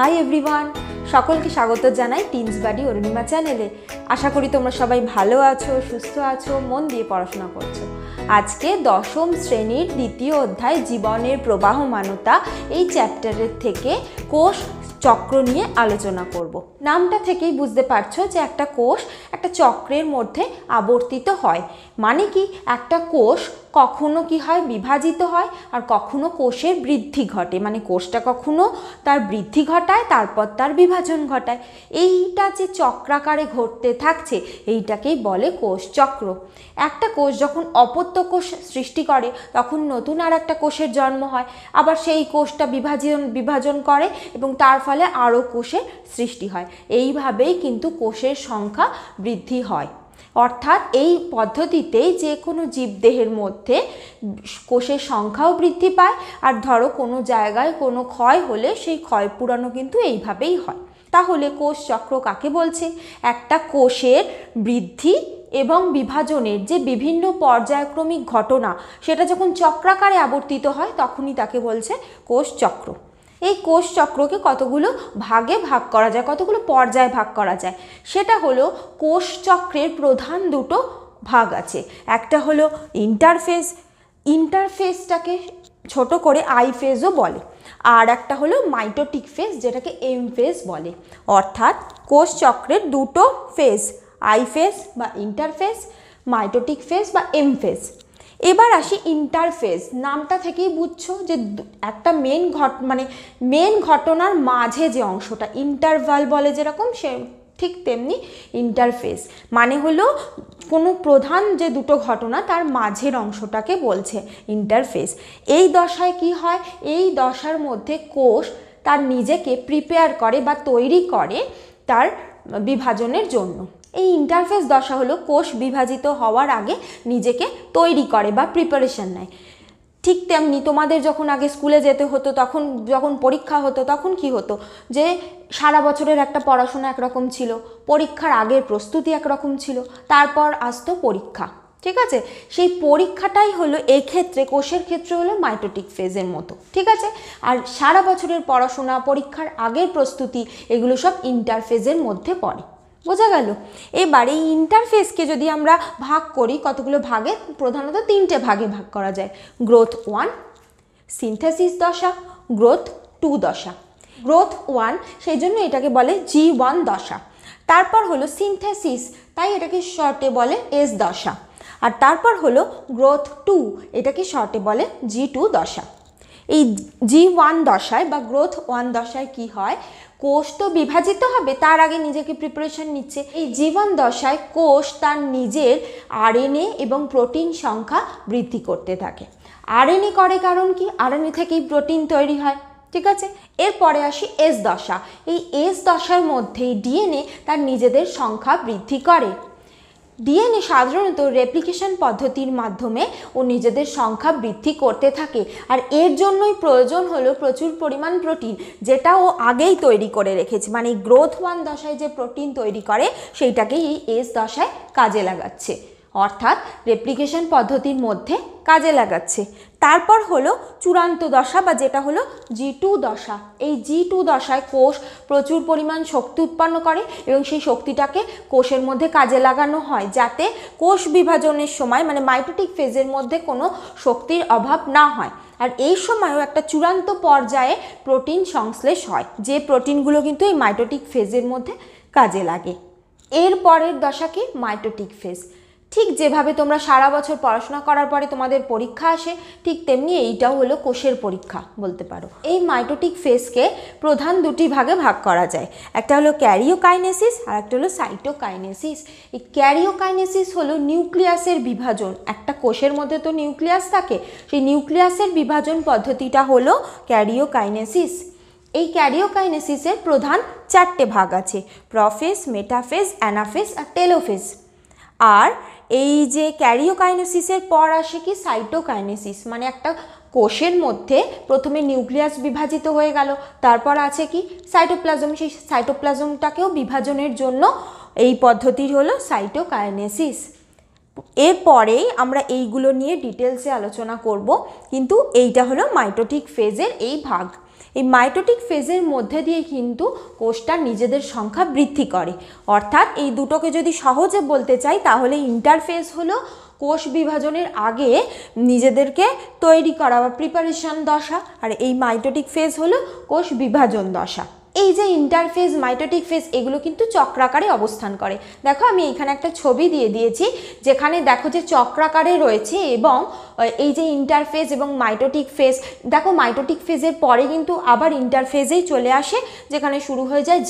Hi everyone, সকলকে স্বাগত জানাই টিনস বাডি অরুণিমা চ্যানেলে। আশা করি তোমরা সবাই ভালো আছো, সুস্থ আছো, মন দিয়ে পড়াশোনা করছো। আজকে দশম শ্রেণীর দ্বিতীয় অধ্যায় জীবনের প্রবাহমানতা এই চ্যাপ্টারের থেকে কোষ চক্র নিয়ে আলোচনা করব। নামটা থেকেই বুঝতে পারছো যে একটা কোষ একটা চক্রের মধ্যে আবর্তিত হয়। মানে কি, একটা কোষ কখনো কি হয়, বিভাজিত হয়, আর কখনো কোষের বৃদ্ধি ঘটে। মানে কোষটা কখনো তার বৃদ্ধি ঘটায়, তারপর তার বিভাজন ঘটায়। এইটা যে চক্রাকারে ঘটতে থাকছে, এইটাকেই বলে কোষ চক্র। একটা কোষ যখন অপত্য কোষ সৃষ্টি করে, তখন নতুন আর একটা কোষের জন্ম হয়। আবার সেই কোষটা বিভাজন করে এবং তার ফলে আরও কোষের সৃষ্টি হয়। এইভাবেই কিন্তু কোষের সংখ্যা বৃদ্ধি হয়। অর্থাৎ এই পদ্ধতিতেই যে কোনো জীবদেহের মধ্যে কোষের সংখ্যাও বৃদ্ধি পায়। আর ধরো কোনো জায়গায় কোনো ক্ষয় হলে সেই ক্ষয় পূরণও কিন্তু এইভাবেই হয়। তাহলে কোষ চক্র কাকে বলছে? একটা কোষের বৃদ্ধি এবং বিভাজনের যে বিভিন্ন পর্যায়ক্রমিক ঘটনা, সেটা যখন চক্রাকারে আবর্তিত হয়, তখনই তাকে বলছে কোষ চক্র। এই কোষ চক্রকে কতগুলো ভাগে ভাগ করা যায়, কতগুলো পর্যায়ে ভাগ করা যায়। সেটা হলো, কোষ চক্রের প্রধান দুটো ভাগ আছে। একটা হলো ইন্টারফেজ, ইন্টারফেজটাকে ছোট করে আই ফেজও বলে। আর একটা হলো মাইটোটিক ফেজ, যেটাকে এম ফেজ বলে। অর্থাৎ কোষ চক্রের দুটো ফেজ, আই ফেজ বা ইন্টারফেজ, মাইটোটিক ফেজ বা এম ফেজ। এবার আসি ইন্টারফেজ। নামটা থেকেই বুঝছো যে একটা মেন ঘটনার মাঝে যে অংশটা, ইন্টারভাল বলে যেরকম, সে ঠিক তেমনি ইন্টারফেজ মানে হলো কোনো প্রধান যে দুটো ঘটনা তার মাঝের অংশটাকে বলছে ইন্টারফেজ। এই দশায় কি হয়? এই দশার মধ্যে কোষ তার নিজেকে প্রিপেয়ার করে বা তৈরি করে তার বিভাজনের জন্য। এই ইন্টারফেজ দশা হলো কোষ বিভাজিত হওয়ার আগে নিজেকে তৈরি করে বা প্রিপারেশন নেয়। ঠিক তেমনি তোমাদের যখন আগে স্কুলে যেতে হতো, তখন যখন পরীক্ষা হতো, তখন কি হতো যে সারা বছরের একটা পড়াশোনা একরকম ছিল, পরীক্ষার আগের প্রস্তুতি একরকম ছিল, তারপর আসতো পরীক্ষা। ঠিক আছে, সেই পরীক্ষাটাই হলো এই ক্ষেত্রে, কোষের ক্ষেত্রে হলো মাইটোটিক ফেজের মতো। ঠিক আছে, আর সারা বছরের পড়াশোনা, পরীক্ষার আগের প্রস্তুতি, এগুলো সব ইন্টারফেজের মধ্যে পড়ে। বোঝা গেল? এবার এই ইন্টারফেসকে যদি আমরা ভাগ করি কতগুলো ভাগে, প্রধানত তিনটে ভাগে ভাগ করা যায়। গ্রোথ 1, সিনথেসিস দশা, গ্রোথ 2 দশা। গ্রোথ 1 সেই জন্য এটাকে বলে G1 দশা। তারপর হলো সিনথেসিস, তাই এটাকে শর্টে বলে S দশা। আর তারপর হলো গ্রোথ 2, এটাকে শর্টে বলে G2 দশা। এই G1 দশায় বা গ্রোথ 1 দশায় কি হয়? কোষ তো বিভাজিত হবে, তার আগে নিজেকে প্রিপারেশন নিচ্ছে। এই G1 দশায় কোষ তার নিজের আরএনএ এবং প্রোটিন সংখ্যা বৃদ্ধি করতে থাকে। আরএনএ করে কারণ কি? আরএনএ থেকেই প্রোটিন তৈরি হয়। ঠিক আছে, এরপরে আসি এস দশা। এই এস দশার মধ্যেই ডিএনএ তার নিজেদের সংখ্যা বৃদ্ধি করে। ডিএনএ সাধারণত রেপ্লিকেশন পদ্ধতির মাধ্যমে ও নিজেদের সংখ্যা বৃদ্ধি করতে থাকে। আর এর জন্যই প্রয়োজন হলো প্রচুর পরিমাণ প্রোটিন, যেটা ও আগেই তৈরি করে রেখেছে। মানে গ্রোথ 1 দশায় যে প্রোটিন তৈরি করে, সেইটাকেই এই এস দশায় কাজে লাগাচ্ছে, অর্থাৎ রেপ্লিকেশন পদ্ধতির মধ্যে কাজে লাগাচ্ছে। তারপর হলো চূড়ান্ত দশা বা যেটা হলো G2 দশা। এই G2 দশায় কোষ প্রচুর পরিমাণ শক্তি উৎপন্ন করে এবং সেই শক্তিটাকে কোষের মধ্যে কাজে লাগানো হয়, যাতে কোষ বিভাজনের সময় মানে মাইটোটিক ফেজের মধ্যে কোনো শক্তির অভাব না হয়। আর এই সময়ও একটা চূড়ান্ত পর্যায়ে প্রোটিন সংশ্লেষ হয়, যে প্রোটিনগুলো কিন্তু এই মাইটোটিক ফেজের মধ্যে কাজে লাগে। এর পরের দশা কি? Mitotic phase. ঠিক যেভাবে তোমরা সারা বছর পড়াশোনা করার পরে তোমাদের পরীক্ষা আসে, ঠিক তেমনি এইটাও হলো কোষের পরীক্ষা বলতে পারো। এই মাইটোটিক ফেজকে প্রধান দুটি ভাগে ভাগ করা যায়। একটা হলো ক্যারিওকাইনেসিস আর একটা হলো সাইটোকাইনেসিস। এই ক্যারিওকাইনেসিস হলো নিউক্লিয়াসের বিভাজন। একটা কোষের মধ্যে তো নিউক্লিয়াস থাকে, সেই নিউক্লিয়াসের বিভাজন পদ্ধতিটা হলো ক্যারিওকাইনেসিস। এই ক্যারিওকাইনেসিসের প্রধান 4টে ভাগ আছে: প্রোফেজ, মেটাফেজ, অ্যানাফেজ আর টেলোফেজ। আর এই যে ক্যারিওকাইনেসিসের পর আসে কি? সাইটোকাইনেসিস। মানে একটা কোষের মধ্যে প্রথমে নিউক্লিয়াস বিভাজিত হয়ে গেল, তারপর আছে কি? সাইটোপ্লাজম। সেই সাইটোপ্লাজমটাকেও বিভাজনের জন্য এই পদ্ধতি হলো সাইটোকাইনেসিস। এরপরেই আমরা এইগুলো নিয়ে ডিটেলসে আলোচনা করব, কিন্তু এইটা হলো মাইটোটিক ফেজের এই ভাগ। এই মাইটোটিক ফেজের মধ্যে দিয়ে কিন্তু কোষটা নিজেদের সংখ্যা বৃদ্ধি করে। অর্থাৎ এই দুটোকে যদি সহজে বলতে চাই তাহলে ইন্টারফেজ হলো কোষ বিভাজনের আগে নিজেদেরকে তৈরি করা বা প্রিপারেশন দশা, আর এই মাইটোটিক ফেজ হলো কোষ বিভাজন দশা। এই যে ইন্টারফেজ, মাইটোটিক ফেজ, এগুলো কিন্তু চক্রাকারে অবস্থান করে। দেখো আমি এখানে একটা ছবি দিয়ে দিয়েছি যেখানে দেখো যে চক্রাকারে রয়েছে, এবং এই যে ইন্টারফেজ এবং মাইটোটিক ফেজ, দেখো মাইটোটিক ফেজের পরে কিন্তু আবার ইন্টারফেজেই চলে আসে যেখানে শুরু হয়ে যায়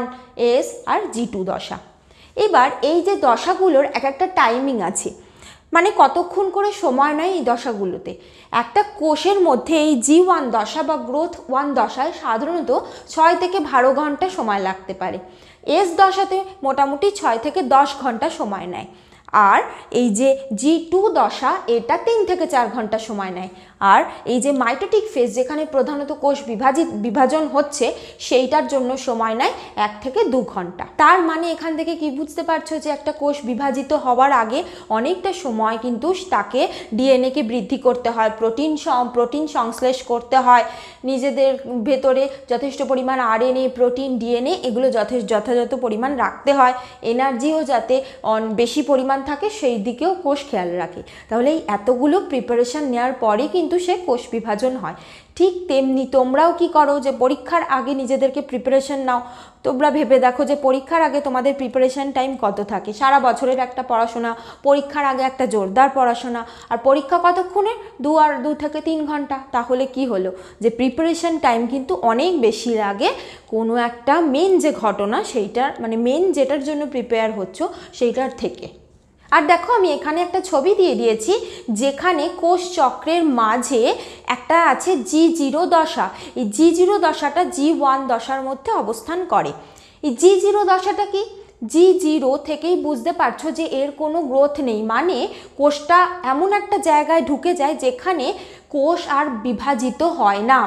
G1S আর G2 দশা। এবার এই যে দশাগুলোর এক একটা টাইমিং আছে, মানে কতক্ষণ করে সময় নেয় এই দশাগুলোতে। একটা কোষের মধ্যে এই G1 দশা বা গ্রোথ 1 দশায় সাধারণত 6 থেকে 12 ঘন্টা সময় লাগতে পারে। এস দশাতে মোটামুটি 6 থেকে 10 ঘন্টা সময় নেয়। আর এই যে G2 দশা এটা 3 থেকে 4 ঘন্টা সময় নেয়। আর এই যে মাইটোটিক ফেজ যেখানে প্রধানত কোষ বিভাজন হচ্ছে সেইটার জন্য সময় নেয় 1 থেকে 2 ঘন্টা। তার মানে এখান থেকে কি বুঝতে পারছো যে একটা কোষ বিভাজিত হওয়ার আগে অনেকটা সময় কিন্তু তাকে ডিএনএকে বৃদ্ধি করতে হয়, প্রোটিন সংশ্লেষ করতে হয়, নিজেদের ভেতরে যথেষ্ট পরিমাণ আরএনএ, প্রোটিন, ডিএনএ এগুলো যথাযথ পরিমাণ রাখতে হয়, এনার্জিও যাতে বেশি পরিমাণ থাকে সেই দিকেও কোষ খেয়াল রাখে। তাহলে এই এতগুলো প্রিপারেশন নেওয়ার পরে কিন্তু সে কোষ বিভাজন হয়। ঠিক তেমনি তোমরাও কি করো যে পরীক্ষার আগে নিজেদেরকে প্রিপারেশন নাও। তোমরা ভেবে দেখো যে পরীক্ষার আগে তোমাদের প্রিপারেশন টাইম কত থাকে। সারা বছরের একটা পড়াশোনা, পরীক্ষার আগে একটা জোরদার পড়াশোনা, আর পরীক্ষা কতক্ষণে 2 থেকে 3 ঘন্টা। তাহলে কি হলো যে প্রিপারেশন টাইম কিন্তু অনেক বেশি লাগে কোনো একটা মেন যে ঘটনা সেইটার, মানে মেন যেটার জন্য প্রিপেয়ার হচ্ছ সেইটার থেকে। আর দেখো আমি এখানে একটা ছবি দিয়ে দিয়েছি যেখানে কোষ চক্রের মাঝে একটা আছে G0 দশা। এই G0 দশাটা G1 দশার মধ্যে অবস্থান করে। এই G0 দশাটা কি? G0 থেকেই বুঝতে পারছো যে এর কোনো গ্রোথ নেই, মানে কোষটা এমন একটা জায়গায় ঢুকে যায় যেখানে কোষ আর বিভাজিত হয় না,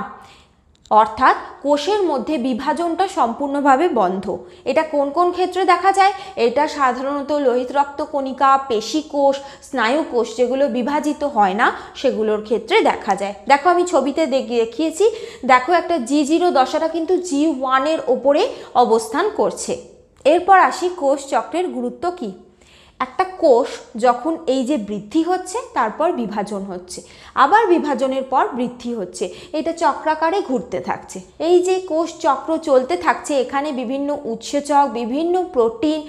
অর্থাৎ কোষের মধ্যে বিভাজনটা সম্পূর্ণভাবে বন্ধ। এটা কোন কোন ক্ষেত্রে দেখা যায়? এটা সাধারণত লোহিত রক্তকণিকা, পেশিকোষ, স্নায়ুকোষ যেগুলো বিভাজিত হয় না সেগুলোর ক্ষেত্রে দেখা যায়। দেখো আমি ছবিতে দেখিয়েছি, দেখো একটা G0 দশাটা কিন্তু G1 এর ওপরে অবস্থান করছে। এরপর আসি কোষ চক্রের গুরুত্ব কী। একটা কোষ যখন এই যে বৃদ্ধি হচ্ছে তারপর বিভাজন হচ্ছে, আবার বিভাজনের পর বৃদ্ধি হচ্ছে, এটা চক্রাকারে ঘুরতে থাকছে। এই যে কোষ চক্র চলতে থাকছে এখানে বিভিন্ন উৎসেচক, বিভিন্ন প্রোটিন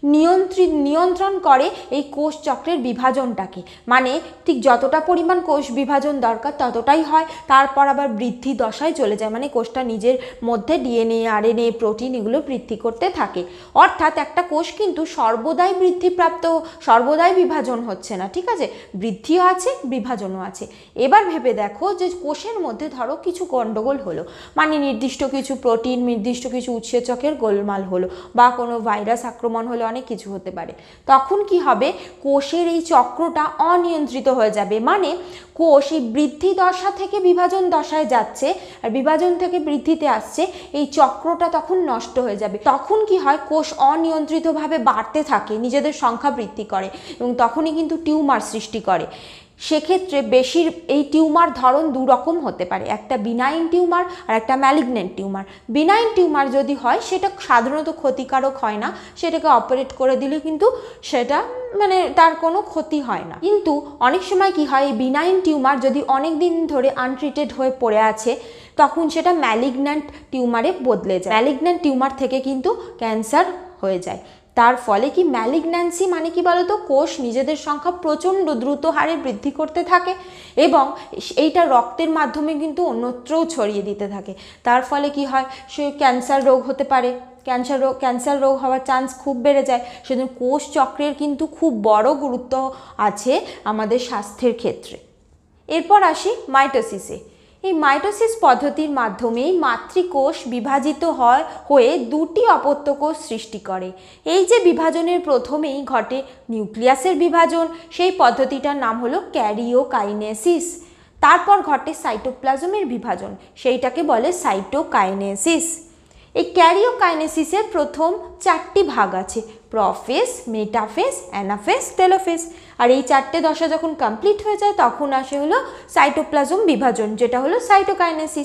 নিয়ন্ত্রণ করে এই কোষ চক্রের বিভাজনটাকে, মানে ঠিক যতটা পরিমাণ কোষ বিভাজন দরকার ততটাই হয়, তারপর আবার বৃদ্ধি দশায় চলে যায়, মানে কোষটা নিজের মধ্যে ডিএনএ, আরএনএ, প্রোটিন এগুলো বৃদ্ধি করতে থাকে। অর্থাৎ একটা কোষ কিন্তু সর্বদাই বৃদ্ধিপ্রাপ্ত, সর্বদাই বিভাজন হচ্ছে না, ঠিক আছে, বৃদ্ধিও আছে বিভাজনও আছে। এবার ভেবে দেখো যে কোষের মধ্যে ধরো কিছু গণ্ডগোল হলো, মানে নির্দিষ্ট কিছু প্রোটিন, নির্দিষ্ট কিছু উৎসেচকের গোলমাল হলো, বা কোনো ভাইরাস আক্রমণ হলো, অনেক কিছু হতে পারে। তখন কি হবে? কোষের এই চক্রটা অনিয়ন্ত্রিত হয়ে যাবে, মানে কোষ এই বৃদ্ধি দশা থেকে বিভাজন দশায় যাচ্ছে আর বিভাজন থেকে বৃদ্ধিতে আসছে, এই চক্রটা তখন নষ্ট হয়ে যাবে। তখন কি হয়? কোষ অনিয়ন্ত্রিতভাবে বাড়তে থাকে, নিজেদের সংখ্যা বৃদ্ধি করে এবং তখনই কিন্তু টিউমার সৃষ্টি করে। সেক্ষেত্রে এই টিউমার ধরন দুরকম হতে পারে, একটা বিনাইন টিউমার আর একটা ম্যালিগন্যান্ট টিউমার। বিনাইন টিউমার যদি হয় সেটা সাধারণত ক্ষতিকারক হয় না, সেটাকে অপারেট করে দিলে কিন্তু সেটা মানে তার কোনো ক্ষতি হয় না। কিন্তু অনেক সময় কি হয়, এই বিনাইন টিউমার যদি অনেক দিন ধরে আনট্রিটেড হয়ে পড়ে আছে তখন সেটা ম্যালিগন্যান্ট টিউমারে বদলে যায়। ম্যালিগন্যান্ট টিউমার থেকে কিন্তু ক্যান্সার হয়ে যায়। তার ফলে কি ম্যালিগন্যান্সি মানে কি বলতো? কোষ নিজেদের সংখ্যা প্রচণ্ড দ্রুত হারে বৃদ্ধি করতে থাকে এবং এইটা রক্তের মাধ্যমে কিন্তু অন্যত্রও ছড়িয়ে দিতে থাকে। তার ফলে কি হয়? সে ক্যান্সার রোগ হতে পারে, ক্যান্সার রোগ হওয়ার চান্স খুব বেড়ে যায়। সেজন্য কোষ চক্রের কিন্তু খুব বড় গুরুত্ব আছে আমাদের স্বাস্থ্যের ক্ষেত্রে। এরপর আসি মাইটোসিসে। এই মাইটোসিস পদ্ধতির মাধ্যমেই মাতৃকোষ বিভাজিত হয়ে দুটি অপত্য কোষ সৃষ্টি করে। এই যে বিভাজনের প্রথমেই ঘটে নিউক্লিয়াসের বিভাজন, সেই পদ্ধতিটার নাম হলো ক্যারিওকাইনেসিস। তারপর ঘটে সাইটোপ্লাজমের বিভাজন, সেইটাকে বলে সাইটোকাইনেসিস। এই ক্যারিওকাইনেসিসের প্রথম 4টি ভাগ আছে, প্রোফেজ, মেটাফেজ, অ্যানাফেজ, টেলোফেজ। আর এই 4টে দশা যখন কমপ্লিট হয়ে যায় তখন আসে হলো সাইটোপ্লাজম বিভাজন, যেটা হলো সাইটোকাইনেসিস।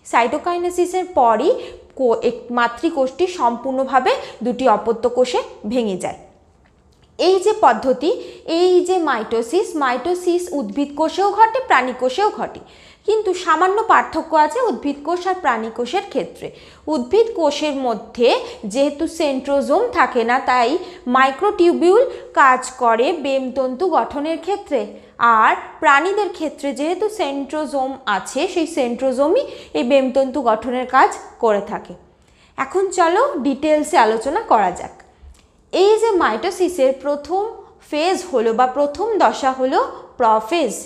সাইটোকাইনেসিসের পরই মাতৃকোষটি সম্পূর্ণভাবে দুটি অপত্য কোষে ভেঙে যায়। এই যে পদ্ধতি, এই যে মাইটোসিস উদ্ভিদ কোষেও ঘটে, প্রাণী কোষেও ঘটে, কিন্তু সামান্য পার্থক্য আছে উদ্ভিদ কোষ আর প্রাণী কোষের ক্ষেত্রে। উদ্ভিদ কোষের মধ্যে যেহেতু সেন্ট্রোজোম থাকে না, তাই মাইক্রোটিউবিউল কাজ করে বেমতন্তু গঠনের ক্ষেত্রে, আর প্রাণীদের ক্ষেত্রে যেহেতু সেন্ট্রোজোম আছে, সেই সেন্ট্রোজোমই এই বেমতন্তু গঠনের কাজ করে থাকে। এখন চলো ডিটেলসে আলোচনা করা যাক। এই যে মাইটোসিসের প্রথম ফেজ হলো বা প্রথম দশা হলো প্রফেজ।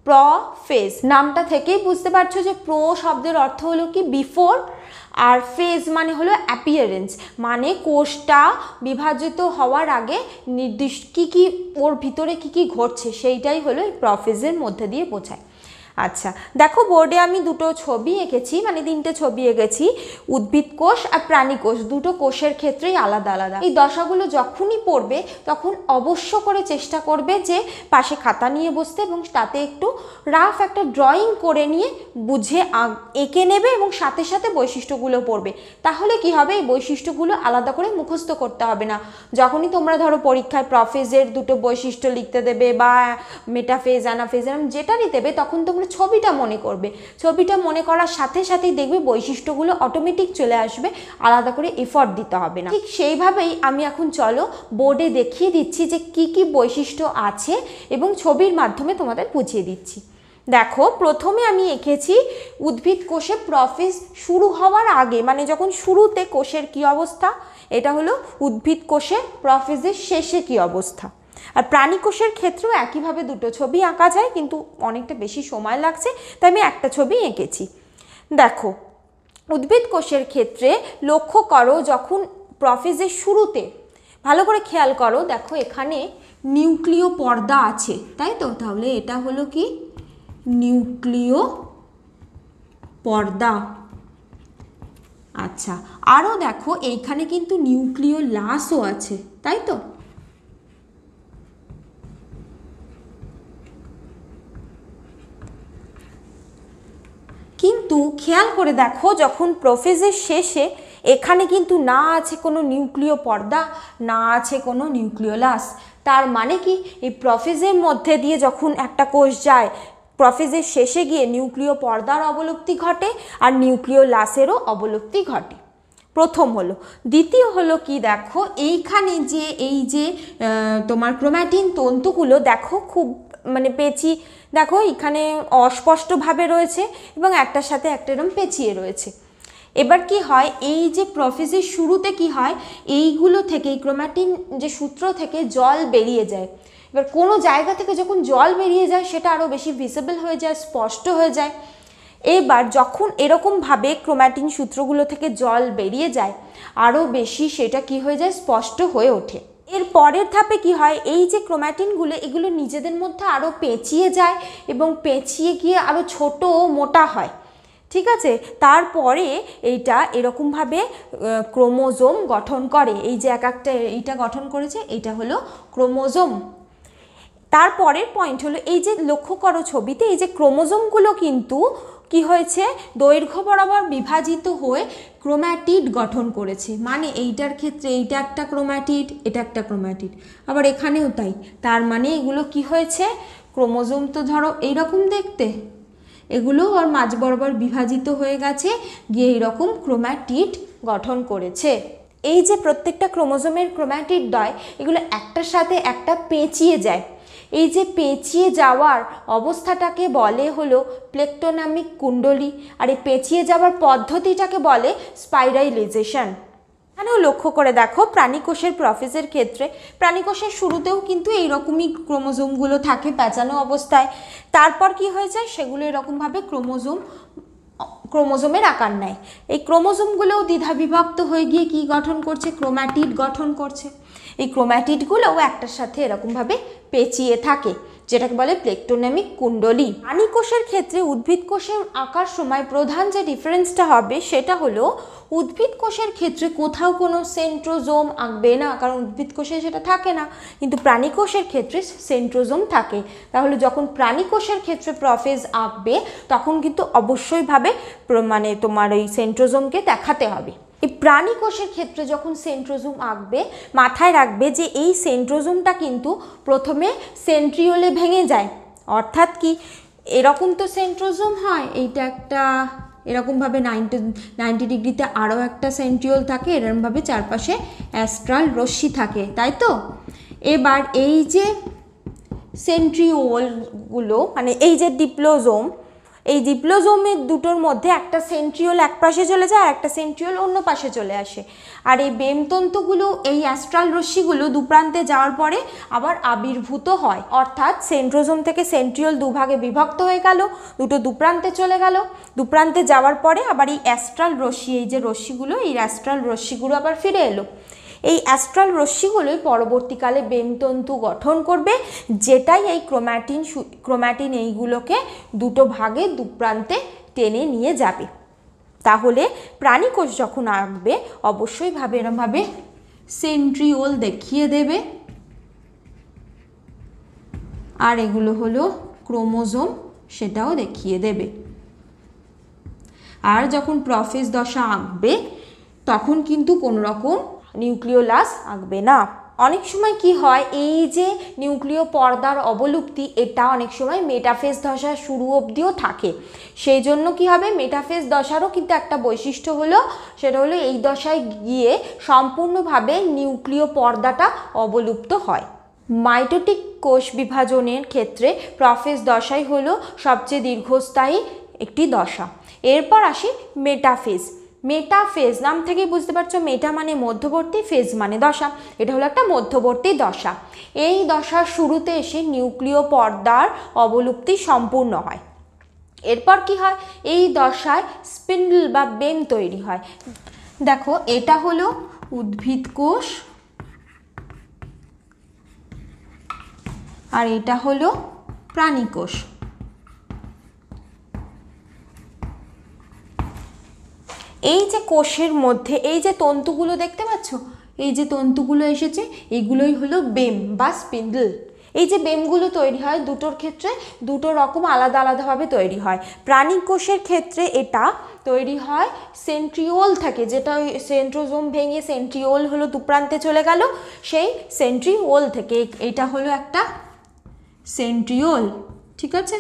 নামটা থেকেই বুঝতে পারছো যে প্রো শব্দের অর্থ হলো কি বিফোর, আর ফেজ মানে হলো অ্যাপিয়ারেন্স, মানে কোষটা বিভাজিত হওয়ার আগে নির্দিষ্ট কি ওর ভিতরে কি ঘটছে সেইটাই হলো এই প্রফেজের মধ্যে দিয়ে বোঝায়। আচ্ছা দেখো, বোর্ডে আমি দুটো ছবি এঁকেছি, মানে তিনটে ছবি এঁকেছি। উদ্ভিদ কোষ আর প্রাণী কোষ দুটো কোষের ক্ষেত্রেই আলাদা আলাদা। এই দশাগুলো যখনই পড়বে তখন অবশ্য করে চেষ্টা করবে যে পাশে খাতা নিয়ে বসতে এবং তাতে একটু রাফ একটা ড্রয়িং করে নিয়ে বুঝে এঁকে নেবে এবং সাথে সাথে বৈশিষ্ট্যগুলো পড়বে। তাহলে কি হবে, এই বৈশিষ্ট্যগুলো আলাদা করে মুখস্থ করতে হবে না। যখনই তোমরা ধরো পরীক্ষায় প্রফেজের দুটো বৈশিষ্ট্য লিখতে দেবে বা মেটাফেজ অ্যানাফেজ যেটারই দেবে, তখন তোমরা ছবিটা মনে করবে। ছবিটা মনে করার সাথে সাথেই দেখবে বৈশিষ্ট্যগুলো অটোমেটিক চলে আসবে, আলাদা করে এফর্ট দিতে হবে না। ঠিক সেইভাবেই আমি এখন চলো বোর্ডে দেখিয়ে দিচ্ছি যে কি বৈশিষ্ট্য আছে এবং ছবির মাধ্যমে তোমাদের বুঝিয়ে দিচ্ছি। দেখো, প্রথমে আমি এঁকেছি উদ্ভিদ কোষে প্রফেজ শুরু হওয়ার আগে, মানে যখন শুরুতে কোষের কি অবস্থা, এটা হলো উদ্ভিদ কোষে প্রফেজের শেষে কি অবস্থা। আর প্রাণী কোষের ক্ষেত্রেও একইভাবে দুটো ছবি আঁকা যায়, কিন্তু অনেকটা বেশি সময় লাগছে, তাই আমি একটা ছবি এঁকেছি। দেখো, উদ্ভিদ কোষের ক্ষেত্রে লক্ষ্য করো যখন প্রফেজের শুরুতে, ভালো করে খেয়াল করো, দেখো এখানে নিউক্লিয় পর্দা আছে, তাই তো? তাহলে এটা হলো কি নিউক্লিয় পর্দা। আচ্ছা, আরও দেখো এইখানে কিন্তু নিউক্লিয় লাসও আছে, তাই তো? কিন্তু খেয়াল করে দেখো, যখন প্রফেজের শেষে এখানে কিন্তু না আছে কোনো নিউক্লিয় পর্দা, না আছে কোনো নিউক্লিওলাস। তার মানে কি, এই প্রফেজের মধ্যে দিয়ে যখন একটা কোষ যায়, প্রফেজের শেষে গিয়ে নিউক্লিয় পর্দার অবলুপ্তি ঘটে আর নিউক্লিওলাসেরও অবলুপ্তি ঘটে। প্রথম হলো। দ্বিতীয় হলো কি, দেখো এইখানে যে এই যে তোমার ক্রোম্যাটিন তন্তুগুলো দেখো খুব মানে পেঁচি, দেখো এখানে অস্পষ্টভাবে রয়েছে এবং একটার সাথে একটা এরকম পেঁচিয়ে রয়েছে। এবার কি হয়, এই যে প্রফেজের শুরুতে কি হয়, এইগুলো থেকে এই ক্রোম্যাটিন যে সূত্র থেকে জল বেরিয়ে যায়। এবার কোনো জায়গা থেকে যখন জল বেরিয়ে যায় সেটা আরও বেশি ভিজিবল হয়ে যায়, স্পষ্ট হয়ে যায়। এবার যখন এরকমভাবে ক্রোম্যাটিন সূত্রগুলো থেকে জল বেরিয়ে যায়, আরও বেশি সেটা কি হয়ে যায়, স্পষ্ট হয়ে ওঠে। এর পরের ধাপে কি হয়, এই যে ক্রোম্যাটিনগুলো এগুলো নিজেদের মধ্যে আরও পেঁচিয়ে যায় এবং পেঁচিয়ে গিয়ে আরও ছোট ও মোটা হয়। ঠিক আছে, তারপরে এইটা এরকমভাবে ক্রোমোজোম গঠন করে। এই যে এক একটা এইটা গঠন করেছে, এইটা হলো ক্রোমোজোম। তারপরের পয়েন্ট হলো, এই যে লক্ষ্য করো ছবিতে, এই যে ক্রোমোজোমগুলো কিন্তু কি হয়েছে, দৈর্ঘ্য বরাবর বিভাজিত হয়ে ক্রোম্যাটিড গঠন করেছে। মানে এইটার ক্ষেত্রে এইটা একটা ক্রোম্যাটিড, এটা একটা ক্রোম্যাটিড, আবার এখানেও তাই। তার মানে এগুলো কি হয়েছে, ক্রোমোজোম তো ধরো এইরকম দেখতে, এগুলো আর মাঝ বরাবর বিভাজিত হয়ে গেছে, গিয়ে এইরকম ক্রোম্যাটিড গঠন করেছে। এই যে প্রত্যেকটা ক্রোমোজোমের ক্রোম্যাটিড দ্বয়, এগুলো একটার সাথে একটা পেঁচিয়ে যায়। এই যে পেঁচিয়ে যাওয়ার অবস্থাটাকে বলে হলো প্লেকটোনামিক কুণ্ডলী, আর এই পেঁচিয়ে যাওয়ার পদ্ধতিটাকে বলে স্পাইরালাইজেশন। এখানেও লক্ষ্য করে দেখো, প্রাণী কোষের প্রফেজের ক্ষেত্রে প্রাণী কোষের শুরুতেও কিন্তু এইরকমই ক্রোমোজোমগুলো থাকে পেঁচানো অবস্থায়। তারপর কি হয়ে যায়, সেগুলো এরকমভাবে ক্রোমোজোমের আকার নেয়। এই ক্রোমোজোমগুলোও দ্বিধাবিভক্ত হয়ে গিয়ে কি গঠন করছে, ক্রোম্যাটিড গঠন করছে। এই ক্রোম্যাটিডগুলোও একটার সাথে এরকমভাবে পেঁচিয়ে থাকে। যেটাকে বলে প্লেকটোনেমিক কুণ্ডলী। প্রাণী কোষের ক্ষেত্রে উদ্ভিদ কোষের আঁকার সময় প্রধান যে ডিফারেন্সটা হবে সেটা হলো উদ্ভিদ কোষের ক্ষেত্রে কোথাও কোনো সেন্ট্রোজোম আঁকবে না, কারণ উদ্ভিদ কোষে সেটা থাকে না, কিন্তু প্রাণী কোষের ক্ষেত্রে সেন্ট্রোজোম থাকে। তাহলে যখন প্রাণী কোষের ক্ষেত্রে প্রফেজ আঁকবে তখন কিন্তু অবশ্যইভাবে মানে তোমার ওই সেন্ট্রোজোমকে দেখাতে হবে। এই প্রাণী কোষের ক্ষেত্রে যখন সেন্ট্রোজোম আঁকবে মাথায় রাখবে যে এই সেন্ট্রোজোমটা কিন্তু প্রথমে সেন্ট্রিওলে ভেঙে যায়। অর্থাৎ কি, এরকম তো সেন্ট্রোজোম হয়, এইটা একটা এরকমভাবে 90 ডিগ্রিতে আরও একটা সেন্ট্রিওল থাকে, এরকমভাবে চারপাশে অ্যাস্ট্রাল রশ্মি থাকে, তাই তো। এবার এই যে সেন্ট্রিওলগুলো মানে এই যে ডিপ্লোজোম, এই ডিপ্লোজোমের দুটোর মধ্যে একটা সেন্ট্রিওল এক পাশে চলে যায় আর একটা সেন্ট্রিওল অন্য পাশে চলে আসে। আর এই বেমতন্তুগুলো এই অ্যাস্ট্রাল রশ্মিগুলো দুপ্রান্তে যাওয়ার পরে আবার আবির্ভূত হয়, অর্থাৎ সেন্ট্রোজোম থেকে সেন্ট্রিওল দুভাগে বিভক্ত হয়ে গেল, দুটো দুপ্রান্তে চলে গেল, দুপ্রান্তে যাওয়ার পরে আবার এই অ্যাস্ট্রাল রশ্মি, এই যে রশ্মিগুলো, এই অ্যাস্ট্রাল রশ্মিগুলো আবার ফিরে এলো। এই অ্যাস্ট্রাল রশ্মিগুলোই পরবর্তীকালে বেমতন্তু গঠন করবে, যেটাই এই ক্রোম্যাটিন এইগুলোকে দুটো ভাগে দুপ্রান্তে টেনে নিয়ে যাবে। তাহলে প্রাণী কোষ যখন আঁকবে অবশ্যই এরমভাবে সেন্ট্রিওল দেখিয়ে দেবে, আর এগুলো হলো ক্রোমোজোম, সেটাও দেখিয়ে দেবে। আর যখন প্রফেজ দশা আঁকবে তখন কিন্তু কোনো রকম নিউক্লিওলাস আঁকবে না। অনেক সময় কি হয়, এই যে নিউক্লিয় পর্দার অবলুপ্তি, এটা অনেক সময় মেটাফেজ দশার শুরু অবধিও থাকে। সেই জন্য কি হবে, মেটাফেজ দশারও কিন্তু একটা বৈশিষ্ট্য হলো, সেটা হলো এই দশায় গিয়ে সম্পূর্ণভাবে নিউক্লিয় পর্দাটা অবলুপ্ত হয়। মাইটোটিক কোষ বিভাজনের ক্ষেত্রে প্রফেজ দশাই হলো সবচেয়ে দীর্ঘস্থায়ী একটি দশা। এরপর আসি মেটাফেজ। মেটাফেজ নাম থেকেই বুঝতে পারছো, মেটা মানে মধ্যবর্তী, ফেজ মানে দশা, এটা হলো একটা মধ্যবর্তী দশা। এই দশার শুরুতে এসে নিউক্লিয় পর্দার অবলুপ্তি সম্পূর্ণ হয়। এরপর কি হয়, এই দশায় স্পিন্ডল বা বেম তৈরি হয়। দেখো, এটা হলো উদ্ভিদ কোষ আর এটা হলো প্রাণী কোষ। এই যে কোষের মধ্যে এই যে তন্তুগুলো দেখতে পাচ্ছ, এই যে তন্তুগুলো এসেছে, এগুলোই হলো বেম বা স্পিন্ডল। এই যে বেমগুলো তৈরি হয় দুটোর ক্ষেত্রে দুটো রকম আলাদা আলাদাভাবে তৈরি হয়। প্রাণী কোষের ক্ষেত্রে এটা তৈরি হয় সেন্ট্রিওল থেকে, যেটা ওই সেন্ট্রোজোম ভেঙে সেন্ট্রিওল হলো দুপ্রান্তে চলে গেল, সেই সেন্ট্রিওল থেকে। এটা হলো একটা সেন্ট্রিওল, ঠিক আছে,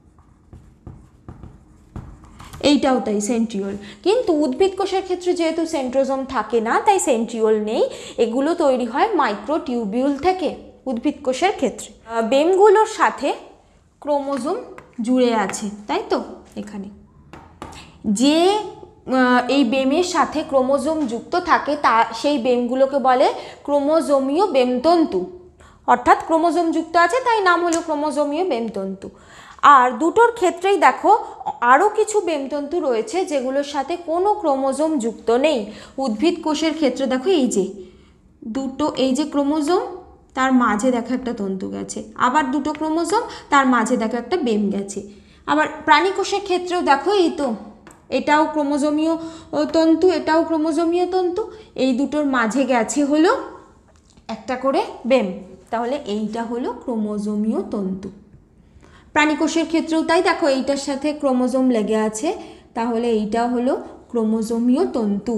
এইটাও তাই সেন্ট্রিওল। কিন্তু উদ্ভিদ কোষের ক্ষেত্রে যেহেতু সেন্ট্রোজোম থাকে না, তাই সেন্ট্রিওল নেই, এগুলো তৈরি হয় মাইক্রোটিউবিউল থেকে উদ্ভিদ কোষের ক্ষেত্রে। বেমগুলোর সাথে ক্রোমোজোম জুড়ে আছে, তাই তো। এখানে যে এই বেমের সাথে ক্রোমোজোম যুক্ত থাকে তা সেই বেমগুলোকে বলে ক্রোমোজোমীয় বেমতন্তু, অর্থাৎ ক্রোমোজোম যুক্ত আছে তাই নাম হলো ক্রোমোজোমীয় বেমতন্তু। আর দুটোর ক্ষেত্রেই দেখো আরও কিছু বেমতন্তু রয়েছে যেগুলোর সাথে কোনো ক্রোমোজোম যুক্ত নেই। উদ্ভিদ কোষের ক্ষেত্রে দেখো এই যে দুটো, এই যে ক্রোমোজোম, তার মাঝে দেখো একটা তন্তু গেছে, আবার দুটো ক্রোমোজোম, তার মাঝে দেখো একটা বেম গেছে। আবার প্রাণী কোষের ক্ষেত্রেও দেখো এই তো, এটাও ক্রোমোজোমীয় তন্তু, এটাও ক্রোমোজোমীয় তন্তু, এই দুটোর মাঝে গেছে হলো একটা করে বেম। তাহলে এইটা হলো ক্রোমোজোমীয় তন্তু। প্রাণী কোষের ক্ষেত্রেও তাই, দেখো এইটার সাথে ক্রোমোজোম লেগে আছে, তাহলে এইটা হলো ক্রোমোজোমীয় তন্তু।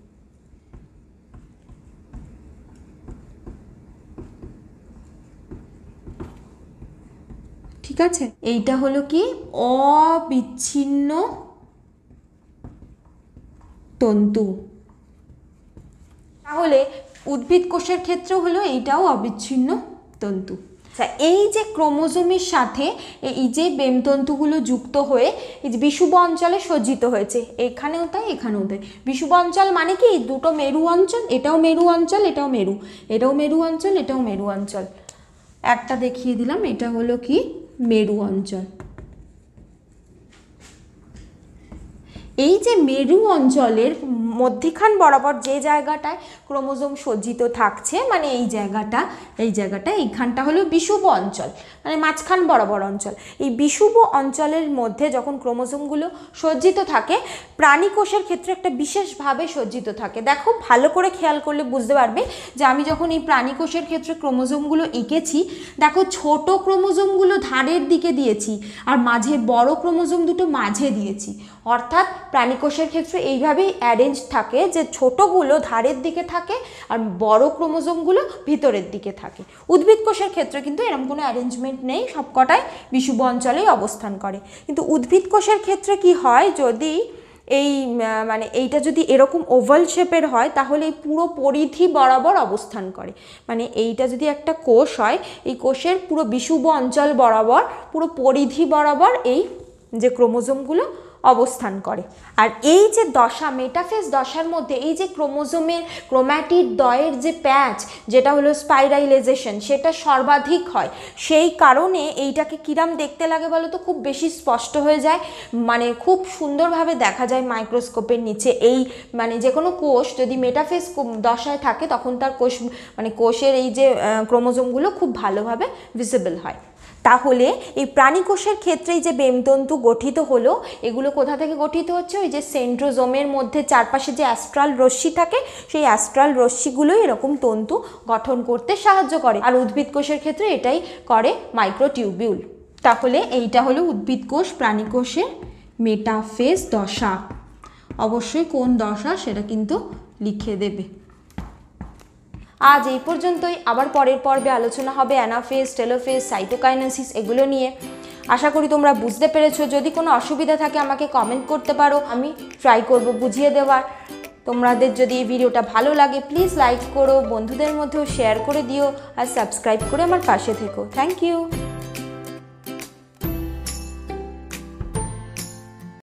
ঠিক আছে, এইটা হলো কি অবিচ্ছিন্ন তন্তু। তাহলে উদ্ভিদ কোষের ক্ষেত্রেও হলো এইটাও অবিচ্ছিন্ন তন্তু। এই যে ক্রোমোজোমের সাথে এই যে বেমতন্তুগুলো যুক্ত হয়ে এই যে বিষুব অঞ্চলে সজ্জিত হয়েছে, এখানেও তাই এখানেও তাই। বিষুব অঞ্চল মানে কি, দুটো মেরু অঞ্চল, এটাও মেরু অঞ্চল, এটাও মেরু, এটাও মেরু অঞ্চল, এটাও মেরু অঞ্চল। একটা দেখিয়ে দিলাম, এটা হলো কি মেরু অঞ্চল। এই যে মেরু অঞ্চলের মধ্যিখান বরাবর যে জায়গাটায় ক্রোমোজোম সজ্জিত থাকছে, মানে এই জায়গাটা এইখানটা হলো বিষুব অঞ্চল, মানে মাঝখান বরাবর অঞ্চল। এই বিষুব অঞ্চলের মধ্যে যখন ক্রোমোজোমগুলো সজ্জিত থাকে, প্রাণী কোষের ক্ষেত্রে একটা বিশেষভাবে সজ্জিত থাকে। দেখো ভালো করে খেয়াল করলে বুঝতে পারবে যে আমি যখন এই প্রাণী কোষের ক্ষেত্রে ক্রোমোজোমগুলো এঁকেছি, দেখো ছোট ক্রোমোজোমগুলো ধারের দিকে দিয়েছি আর মাঝে বড় ক্রোমোজোম দুটো মাঝে দিয়েছি। অর্থাৎ প্রাণী কোষের ক্ষেত্রে এইভাবেই অ্যারেঞ্জ থাকে যে ছোটগুলো ধারের দিকে থাকে আর বড় ক্রোমোজোমগুলো ভিতরের দিকে থাকে। উদ্ভিদ কোষের ক্ষেত্রে কিন্তু এরকম কোনো অ্যারেঞ্জমেন্ট নেই, সবকটাই বিষুব অঞ্চলেই অবস্থান করে। কিন্তু উদ্ভিদ কোষের ক্ষেত্রে কি হয়, যদি এই মানে এইটা যদি এরকম ওভাল শেপের হয় তাহলে এই পুরো পরিধি বরাবর অবস্থান করে। মানে এইটা যদি একটা কোষ হয়, এই কোষের পুরো বিষুব অঞ্চল বরাবর পুরো পরিধি বরাবর এই যে ক্রোমোজোমগুলো অবস্থান করে। আর এই যে দশা, মেটাফেজ দশার মধ্যে এই যে ক্রোমোজোমের ক্রোম্যাটিড দ্বয়ের যে প্যাচ, যেটা হলো স্পাইরালাইজেশন, সেটা সর্বাধিক হয়। সেই কারণে এইটাকে কিরাম দেখতে লাগে বলো তো, খুব বেশি স্পষ্ট হয়ে যায়, মানে খুব সুন্দরভাবে দেখা যায় মাইক্রোস্কোপের নিচে। এই মানে যে কোনো কোষ যদি মেটাফেজ দশায় থাকে তখন তার কোষ মানে কোষের এই যে ক্রোমোজোমগুলো খুব ভালোভাবে ভিজিবল হয়। তাহলে এই প্রাণী কোষের ক্ষেত্রে যে বেমতন্তু গঠিত হলো, এগুলো কোথা থেকে গঠিত হচ্ছে? ওই যে সেন্ট্রোজোমের মধ্যে চারপাশে যে অ্যাস্ট্রাল রশ্মি থাকে, সেই অ্যাস্ট্রাল রশ্মিগুলোই এরকম তন্তু গঠন করতে সাহায্য করে। আর উদ্ভিদ কোষের ক্ষেত্রে এটাই করে মাইক্রোটিউবিউল। তাহলে এইটা হলো উদ্ভিদ কোষ প্রাণী কোষের মেটাফেজ দশা। অবশ্যই কোন দশা সেটা কিন্তু লিখে দেবে। আজ এই পর্যন্তই। আবার পরের পর্বে আলোচনা হবে অ্যানাফেজ, টেলোফেজ, সাইটোকাইনেসিস এগুলো নিয়ে। আশা করি তোমরা বুঝতে পেরেছো। যদি কোনো অসুবিধা থাকে আমাকে কমেন্ট করতে পারো, আমি ট্রাই করব বুঝিয়ে দেওয়ার। তোমাদের যদি এই ভিডিওটা ভালো লাগে প্লিজ লাইক করো, বন্ধুদের মধ্যেও শেয়ার করে দিও আর সাবস্ক্রাইব করে আমার পাশে থেকো। Thank you.